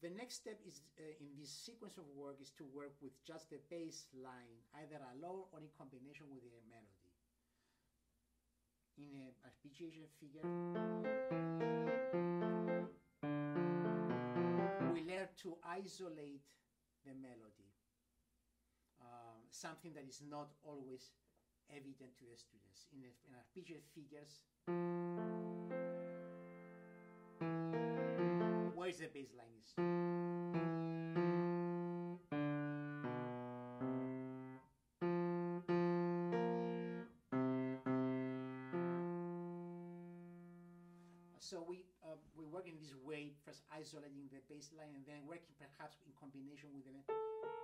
The next step is in this sequence of work is to work with just the bass line, either alone or in combination with a melody. In an arpeggiation figure, we learn to isolate the melody, something that is not always evident to the students. In arpeggiated figures, where the bass line is. So we work in this way, first isolating the bass line and then working perhaps in combination with the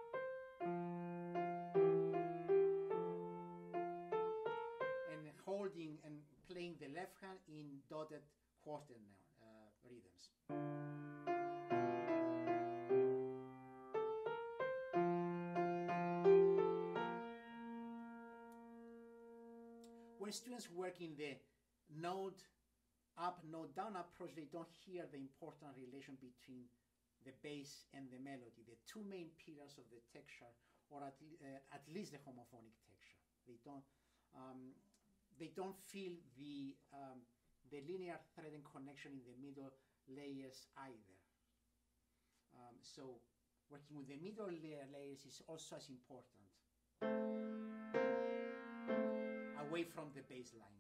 and holding and playing the left hand in dotted quarter rhythms. When students work in the note up, note down approach, they don't hear the important relation between the bass and the melody, the two main pillars of the texture, or at least the homophonic texture. They don't feel the linear thread and connection in the middle layers either. So working with the middle layers is also as important, away from the bass line.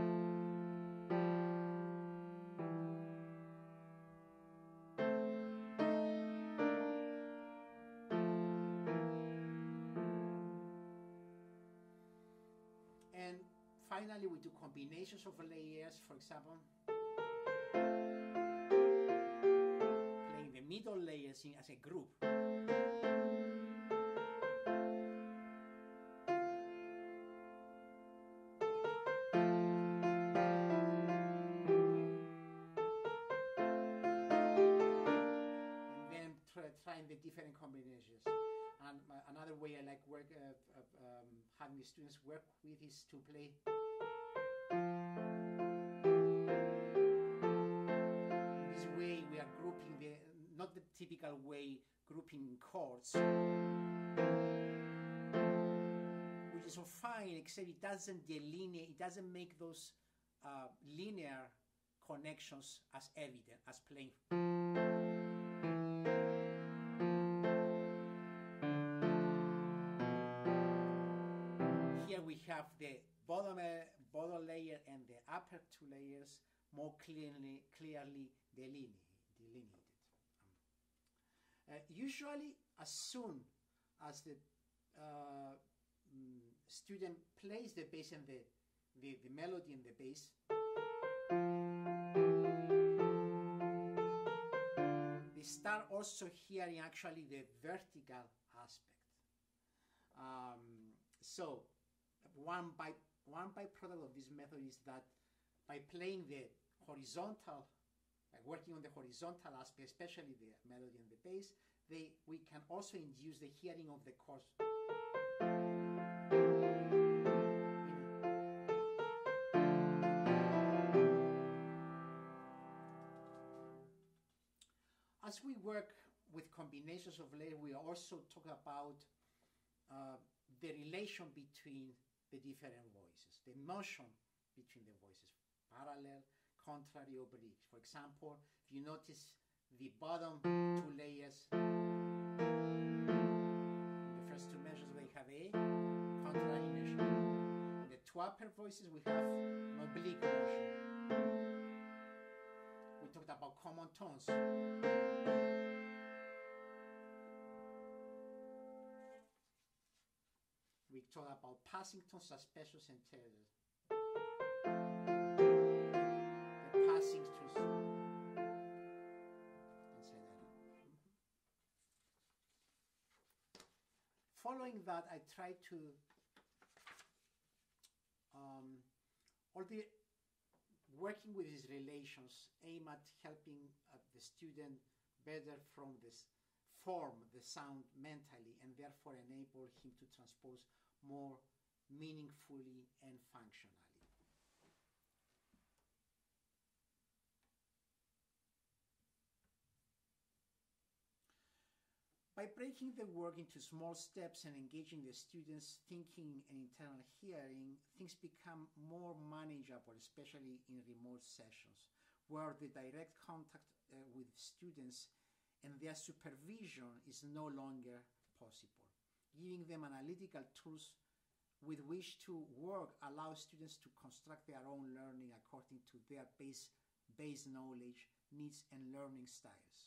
And finally, we do combinations of layers, for example, playing the middle layers as a group. And then trying the different combinations. And another way I like having the students work with is to play in this way. We are grouping not the typical way grouping chords, which is so fine, except it doesn't delineate, it doesn't make those linear connections as evident as playing. Here we have the bottom layer and the upper two layers more clearly delineated. Usually, as soon as the student plays the bass and the melody and the bass, they start also hearing actually the vertical aspect. So one byproduct of this method is that by playing the horizontal, by working on the horizontal aspect, especially the melody and the bass, we can also induce the hearing of the chords. As we work with combinations of layers, we also talk about the relation between the different voices, the motion between the voices, parallel, contrary, oblique. For example, if you notice the bottom two layers, the first two measures, they have a contrary measure. In the two upper voices, we have an oblique motion. We talked about common tones. We talked about passing tones, arpeggios, and terces. The passing tones, etc. Following that, I try to working with these relations aim at helping the student better from this form the sound mentally, and therefore enable him to transpose more meaningfully and functionally. By breaking the work into small steps and engaging the students' thinking and internal hearing, things become more manageable, especially in remote sessions, where the direct contact with students and their supervision is no longer possible. Giving them analytical tools with which to work allows students to construct their own learning according to their base knowledge, needs, and learning styles.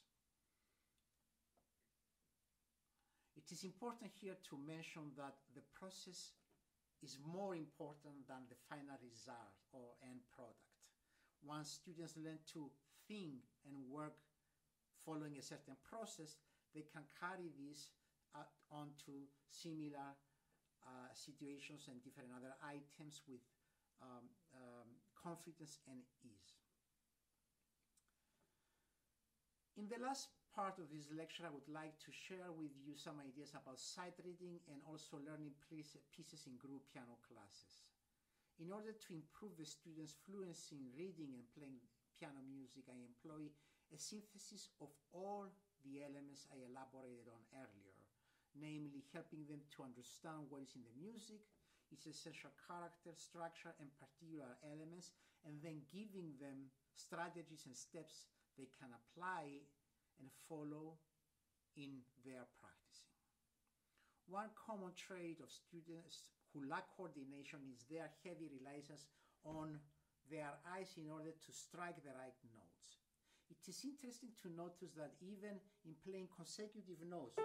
It is important here to mention that the process is more important than the final result or end product. Once students learn to think and work following a certain process, they can carry this onto similar situations and different other items with confidence and ease. In the last part of this lecture, I would like to share with you some ideas about sight reading and also learning pieces in group piano classes. In order to improve the students' fluency in reading and playing piano music, I employ a synthesis of all the elements I elaborated on earlier, namely helping them to understand what is in the music, its essential character, structure, and particular elements, and then giving them strategies and steps they can apply and follow in their practicing. One common trait of students who lack coordination is their heavy reliance on their eyes in order to strike the right notes. It is interesting to notice that even in playing consecutive notes,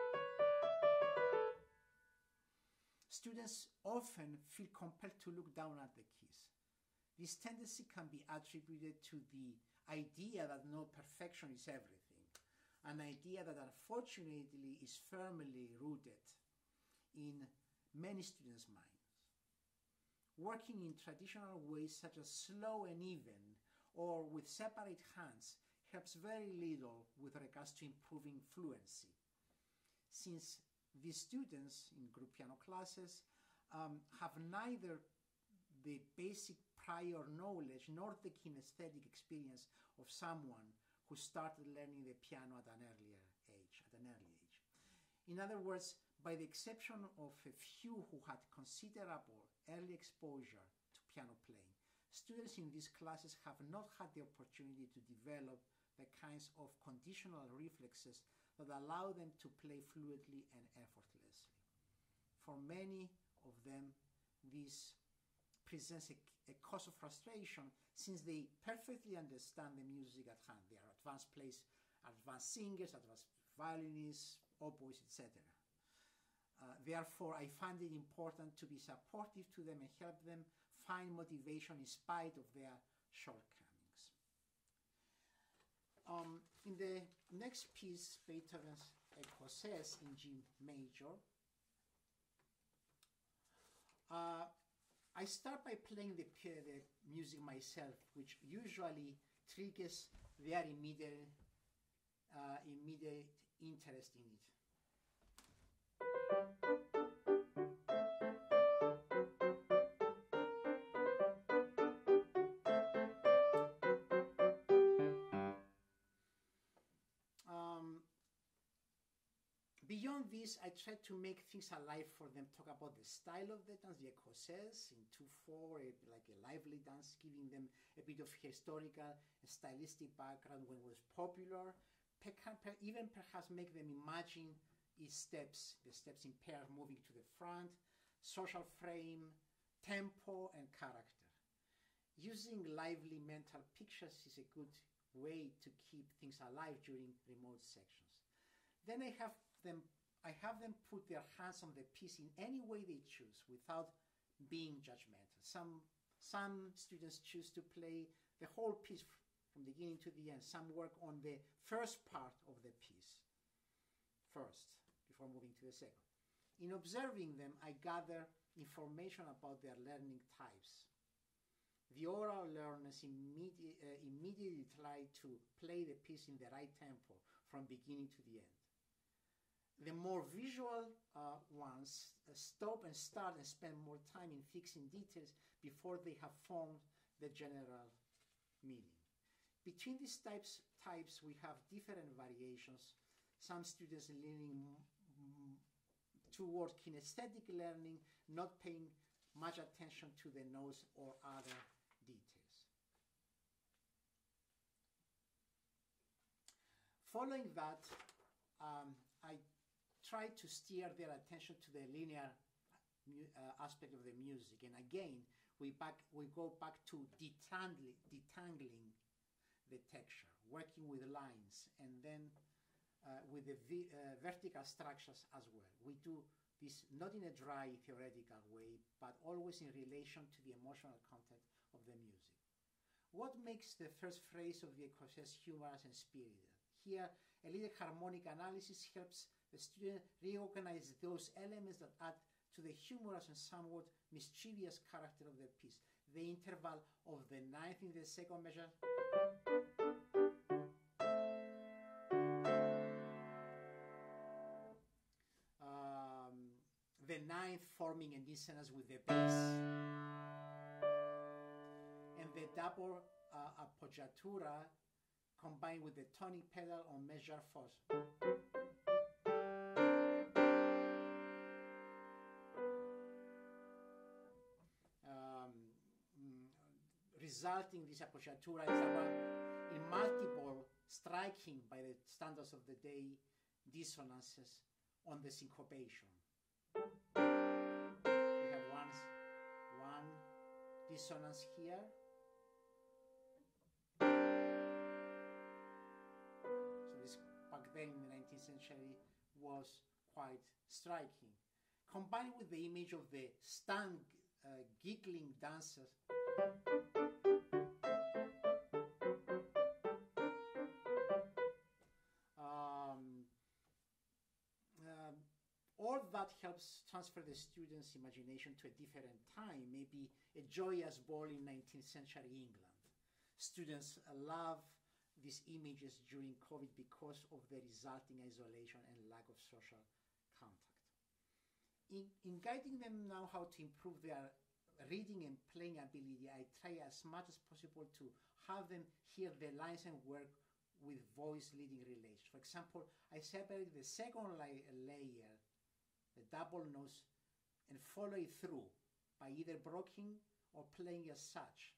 students often feel compelled to look down at the keys. This tendency can be attributed to the idea that no perfection is everything, an idea that unfortunately is firmly rooted in many students' minds. Working in traditional ways such as slow and even or with separate hands helps very little with regards to improving fluency, since these students in group piano classes have neither the basic prior knowledge nor the kinesthetic experience of someone who started learning the piano at an early age. In other words, by the exception of a few who had considerable early exposure to piano playing, students in these classes have not had the opportunity to develop the kinds of conditional reflexes that allow them to play fluidly and effortlessly. For many of them, this presents a cause of frustration since they perfectly understand the music at hand. They are advanced players, advanced singers, advanced violinists, oboes, etc. Therefore, I find it important to be supportive to them and help them find motivation in spite of their shortcomings. In the next piece, Beethoven's Écossaise in G major, I start by playing the music myself, which usually triggers their immediate interest in it. Beyond this, I try to make things alive for them, talk about the style of the dance, the Écossaise in 2/4, like a lively dance, giving them a bit of historical and stylistic background when it was popular, even perhaps make them imagine its steps, the steps in pairs moving to the front, social frame, tempo, and character. Using lively mental pictures is a good way to keep things alive during remote sections. Then I have them put their hands on the piece in any way they choose without being judgmental. Some students choose to play the whole piece from the beginning to the end. Some work on the first part of the piece first before moving to the second. In observing them, I gather information about their learning types. The oral learners immediately try to play the piece in the right tempo from beginning to the end. The more visual ones stop and start and spend more time in fixing details before they have formed the general meaning. Between these types we have different variations, some students leaning toward kinesthetic learning, not paying much attention to the notes or other details. Following that, I try to steer their attention to the linear aspect of the music. And again, we go back to detangling the texture, working with lines, and then with the vertical structures as well. We do this not in a dry theoretical way, but always in relation to the emotional content of the music. What makes the first phrase of the Écossaise humorous and spirited? Here, a little harmonic analysis helps the student reorganize those elements that add to the humorous and somewhat mischievous character of the piece. The interval of the ninth in the second measure, the ninth forming an dissonance with the bass, and the double appoggiatura combined with the tonic pedal on measure 4. Resulting this appoggiatura is in multiple striking by the standards of the day dissonances on the syncopation. We have one dissonance here. So this back then in the 19th century was quite striking. Combined with the image of the stunned, giggling dancers, all that helps transfer the student's imagination to a different time, maybe a joyous ball in 19th century England. Students love these images during COVID because of the resulting isolation and lack of social contact. In guiding them now how to improve their reading and playing ability, I try as much as possible to have them hear the lines and work with voice leading relations. For example, I separate the second layer, the double notes, and follow it through by either broken or playing as such.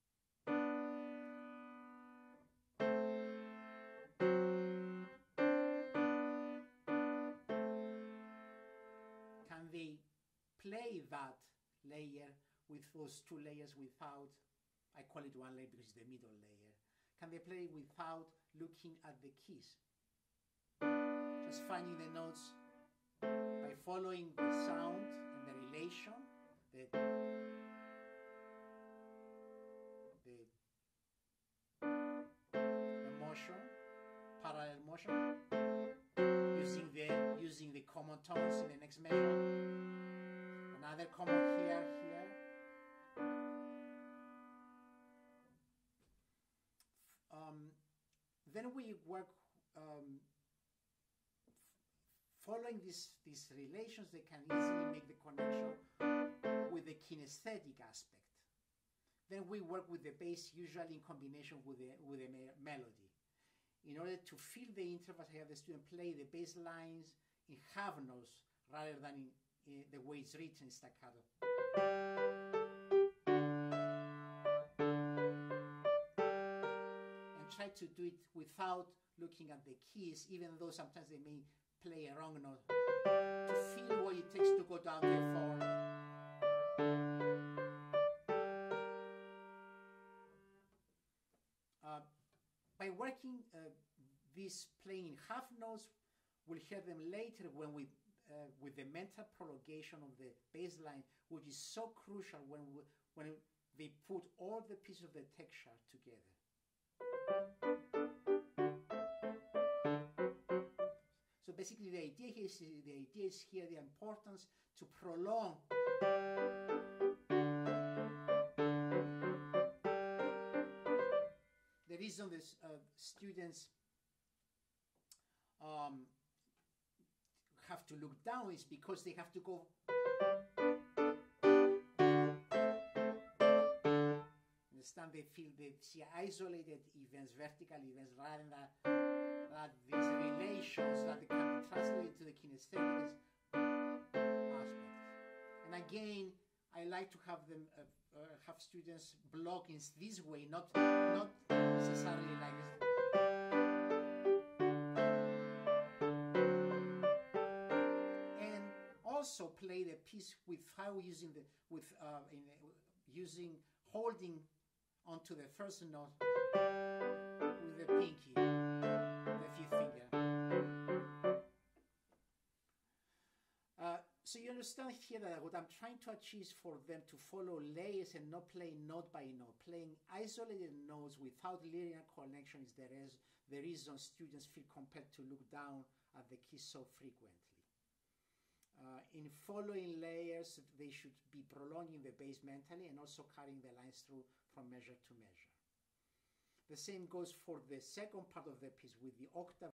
Can they play that layer with those two layers without, I call it one layer because it's the middle layer. Can they play without looking at the keys? Just finding the notes by following the sound and the relation, the motion, parallel motion, using the common tones in the next measure, another common here. Then we work following these relations. They can easily make the connection with the kinesthetic aspect. Then we work with the bass, usually in combination with the melody. In order to fill the intervals, I have the student play the bass lines in half notes rather than in the way it's written in staccato. Try to do it without looking at the keys, even though sometimes they may play a wrong note, to feel what it takes to go down to a 4. By working this playing in half notes, we'll hear them later when we with the mental prolongation of the bass line, which is so crucial when they put all the pieces of the texture together. So basically the idea is here the importance to prolong the reason the students have to look down is because they have to go understand, they see isolated events, vertical events, rather at these relations that can be translated to the kinesthetic aspect. And again, I like to have them have students block in this way, not necessarily like this. And also play the piece without using holding onto the first note with the pinky, the fifth finger. So you understand here that what I'm trying to achieve is for them to follow layers and not play note by note. Playing isolated notes without linear connection is the reason students feel compelled to look down at the keys so frequently. In following layers, they should be prolonging the bass mentally and also carrying the lines through from measure to measure. The same goes for the second part of the piece with the octave